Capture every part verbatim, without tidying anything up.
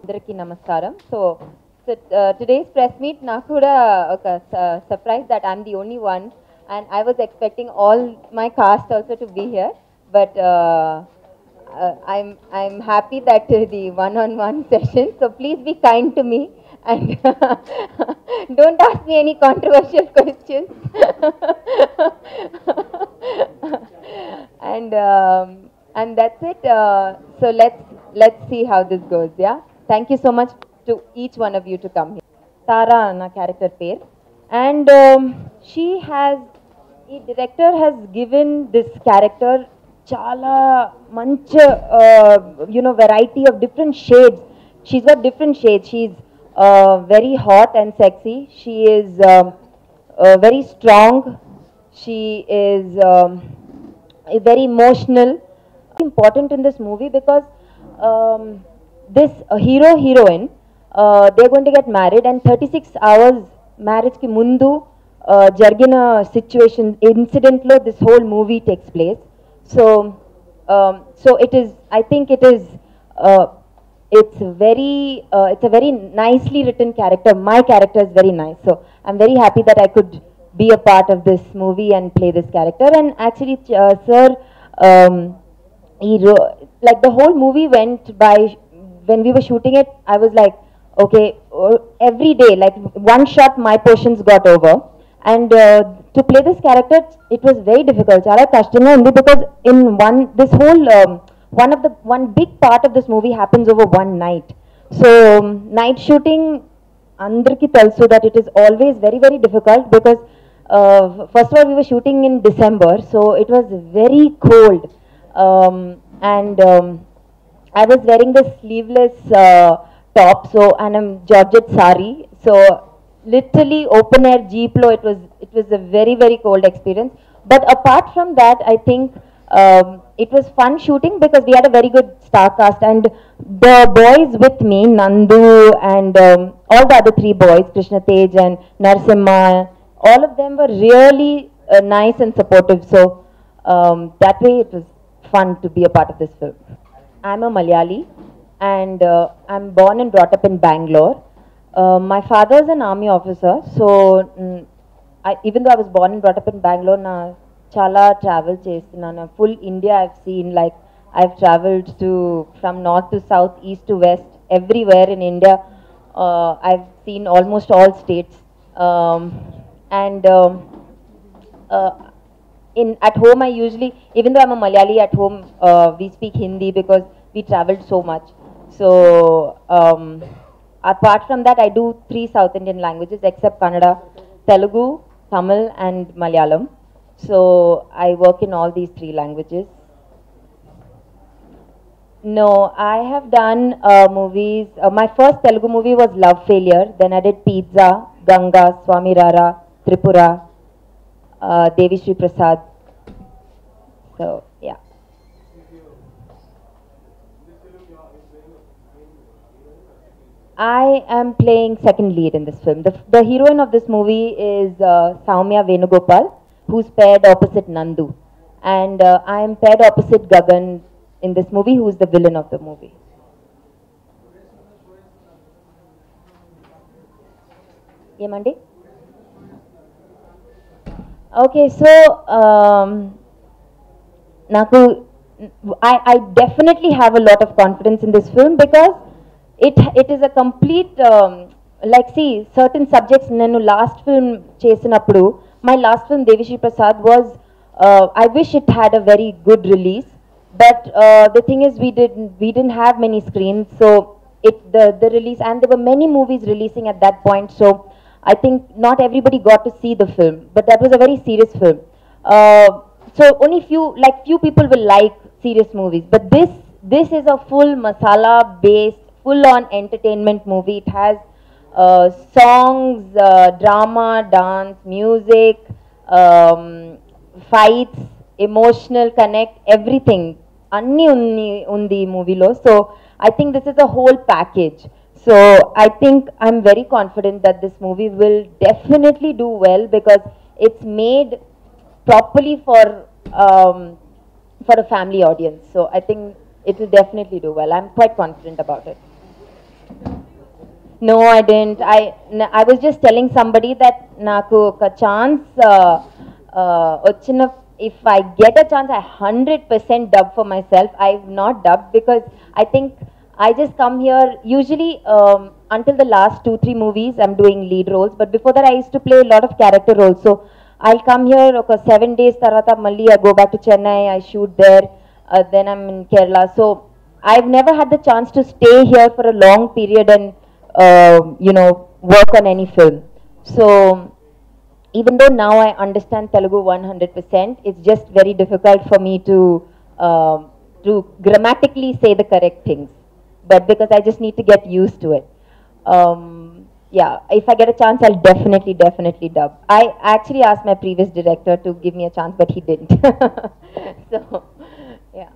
అందరికీ నమస్కారం. So, so uh, today's press meet నాకు కూడా ఒక surprise that I'm the only one, and I was expecting all my cast also to be here, but uh, uh, I'm I'm happy that uh, the one-on-one session. So please be kind to me and don't ask me any controversial questions. and um, and that's it. Uh, so let's let's see how this goes. Yeah. Thank you so much to each one of you to come here. Tara, na character pair, and um, she has, the director has given this character chala manch, uh, you know, variety of different shades. She's got different shades. She's uh, very hot and sexy. She is um, uh, very strong. She is um, very emotional. Important in this movie because um, this uh, hero heroine, uh, they're going to get married, and thirty-six hours marriage ki mundu uh, jargina situation incident lo this whole movie takes place. So um, so it is, I think it is uh, it's very uh, it's a very nicely written character. My character is very nice, so I'm very happy that I could be a part of this movie and play this character. And actually uh, sir um, he wrote, like the whole movie went by, when we were shooting it, I was like, okay, uh, every day, like one shot, my portions got over. And uh, to play this character, it was very difficult. Chala kashtamga undi because in one, this whole, um, one of the, one big part of this movie happens over one night. So, um, night shooting, andarki telsu that it is always very, very difficult because, uh, first of all, we were shooting in December, so it was very cold. Um, and um, I was wearing the sleeveless uh, top, so, and I'm Georgette sari, so literally open air jeep lo, it was it was a very very cold experience. But apart from that, I think um, it was fun shooting because we had a very good star cast, and the boys with me, Nandu and um, all the other three boys, Krishna Tej and Narasimha, all of them were really uh, nice and supportive. So um, that way it was fun to be a part of this film. I'm a Malayali, and uh, I'm born and brought up in Bangalore. Uh, my father is an army officer, so mm, I, even though I was born and brought up in Bangalore, na chala travel chestunna. Full India I've seen, like I've traveled to from north to south, east to west, everywhere in India. Uh, I've seen almost all states, um, and um, uh, in at home I usually, even though I'm a Malayali, at home uh, we speak Hindi because we traveled so much. So um, apart from that, I do three South Indian languages except Kannada, Telugu, Tamil and Malayalam. So I work in all these three languages. No, I have done uh, movies. Uh, my first Telugu movie was Love Failure. Then I did Pizza, Ganga, Swami Rara, Tripura, uh, Devi Sri Prasad. So yeah. I am playing second lead in this film. The, the heroine of this movie is uh, Soumya Venugopal, who's paired opposite Nandu. And uh, I am paired opposite Gagan in this movie, who is the villain of the movie. Yemandi? Okay, so um, Naku, I, I definitely have a lot of confidence in this film because it it is a complete um, like, see, certain subjects nenu last film chesinappudu, my last film Devi Sri Prasad was uh, I wish it had a very good release, but uh, the thing is we didn't we didn't have many screens, so it the the release, and there were many movies releasing at that point, so I think not everybody got to see the film, but that was a very serious film. Uh, so only few, like few people will like serious movies, but this this is a full masala based, full on entertainment movie. It has uh, songs, uh, drama, dance, music, um, fights, emotional connect, everything. Anni undi undi movie lo. So I think this is a whole package. So I think I'm very confident that this movie will definitely do well because it's made properly for um, for a family audience. So I think it will definitely do well. I'm quite confident about it. No, I didn't. I, n- I was just telling somebody that naku oka chance, uh, uh, ochina, if I get a chance, I one hundred percent dub for myself. I've not dubbed because I think I just come here, usually um, until the last two, three movies, I'm doing lead roles. But before that, I used to play a lot of character roles. So I'll come here, oka seven days, tarvata malli I go back to Chennai, I shoot there, uh, then I'm in Kerala. So I've never had the chance to stay here for a long period and uh, you know, work on any film. So even though now I understand Telugu one hundred percent, it's just very difficult for me to um, to grammatically say the correct things. But because I just need to get used to it. Um, yeah, if I get a chance, I'll definitely, definitely dub. I actually asked my previous director to give me a chance, but he didn't. So, yeah.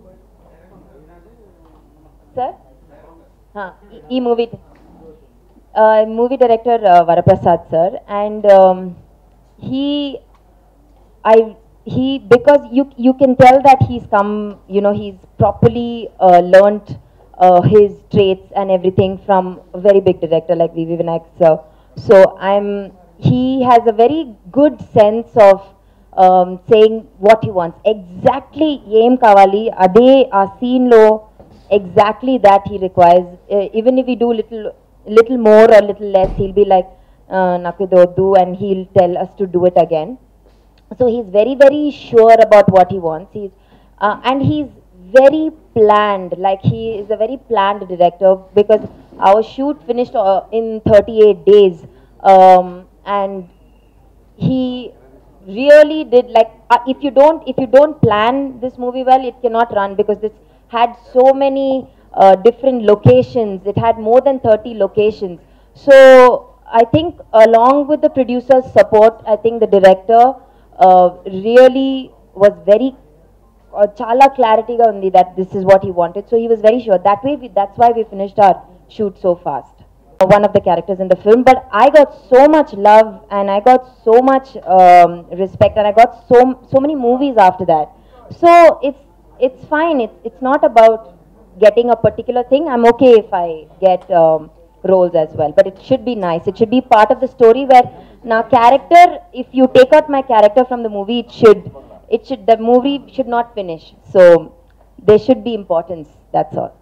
Sir? Huh, e movie. Uh, movie director uh, Varaprasad sir, and um, he, I, he because you you can tell that he's come, you know, he's properly uh, learnt uh, his traits and everything from a very big director like V V Vinayak sir. So I'm, he has a very good sense of um, saying what he wants. Exactly ఏం కావాలి అదే ఆ scene లో exactly that he requires. Uh, even if we do little little more or little less, he'll be like uh, నాకు ఇది వద్దు, and he'll tell us to do it again. So he's very, very sure about what he wants. He's, uh, and he's very planned, like he is a very planned director, because our shoot finished uh, in thirty-eight days. Um, and he really did, like, uh, if you don't, if you don't plan this movie well, it cannot run, because this had so many uh, different locations. It had more than thirty locations. So I think along with the producer's support, I think the director uh, really was very uh, chala clarity ga undi that this is what he wanted. So he was very sure. That way, we, that's why we finished our shoot so fast. One of the characters in the film, but I got so much love and I got so much um, respect, and I got so so many movies after that. So it's it's fine. It's it's not about getting a particular thing. I'm okay if I get um, roles as well, but it should be nice. It should be part of the story where now character. If you take out my character from the movie, it should it should the movie should not finish. So there should be importance. That's all.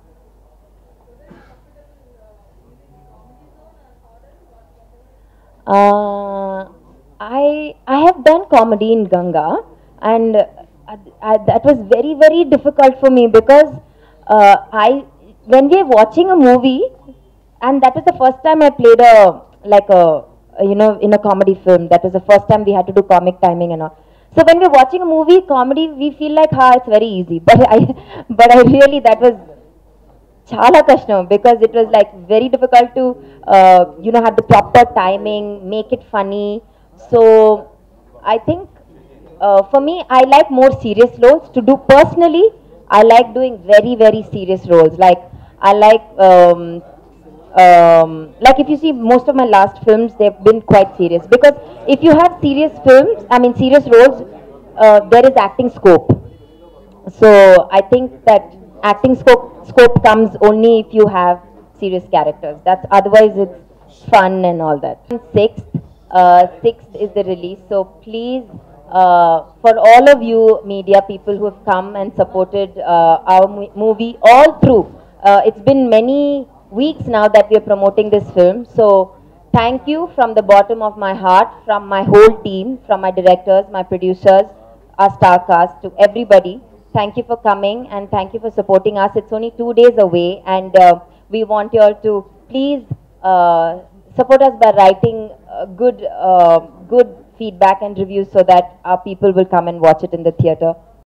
Uh, I I have done comedy in Ganga, and uh, I, that was very, very difficult for me, because uh, I when we are watching a movie, and that was the first time I played a like a, a you know, in a comedy film. That was the first time we had to do comic timing and all. So when we're watching a movie comedy, we feel like, ha, it's very easy. But I but I really, that was chala kashtam, because it was like very difficult to uh, you know, have the proper timing, make it funny. So I think uh, for me, I like more serious roles to do. Personally, I like doing very, very serious roles. Like I like um, um, like if you see most of my last films, they've been quite serious, because if you have serious films, I mean serious roles, uh, there is acting scope. So I think that acting scope scope comes only if you have serious characters. That's, otherwise it's fun and all that. Sixth, uh, sixth is the release. So please, uh, for all of you media people who have come and supported uh, our mo- movie all through. Uh, it's been many weeks now that we are promoting this film. So thank you from the bottom of my heart, from my whole team, from my directors, my producers, our star cast, to everybody. Thank you for coming, and thank you for supporting us. It's only two days away, and uh, we want you all to please uh, support us by writing uh, good, uh, good feedback and reviews, so that our people will come and watch it in the theater.